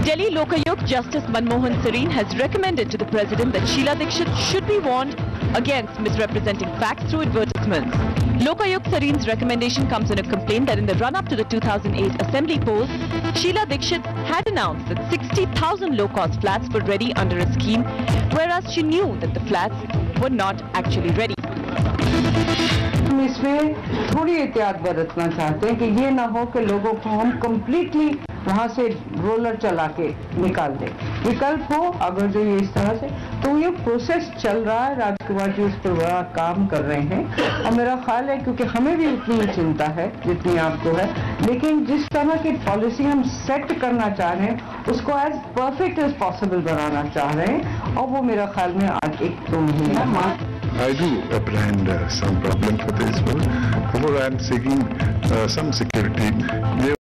Delhi Lokayukta Justice Manmohan Sareen has recommended to the President that Shiela Dikshit should be warned against misrepresenting facts through advertisements. Lokayukta Sareen's recommendation comes on a complaint that in the run-up to the 2008 Assembly polls, Shiela Dikshit had announced that 60,000 low-cost flats were ready under a scheme, whereas she knew that the flats were not actually ready. हम इसमें थोड़ी एहतियात बरतना चाहते हैं कि ये ना हो कि लोगों को हम कम्प्लीटली वहाँ से रोलर चला के निकाल दें। विकल्प हो अगर जो ये इस तरह से, तो ये प्रोसेस चल रहा है। राजकुमार जी उस पर बड़ा काम कर रहे हैं और मेरा ख्याल है क्योंकि हमें भी उतनी ही चिंता है जितनी आपको है, लेकिन जिस तरह की पॉलिसी हम सेट करना चाह रहे हैं उसको एज परफेक्ट एज पॉसिबल बनाना चाह रहे हैं और वो मेरा ख्याल में आज 1-2 महीना I do apprehend some problem for this one. Therefore, I am seeking some security.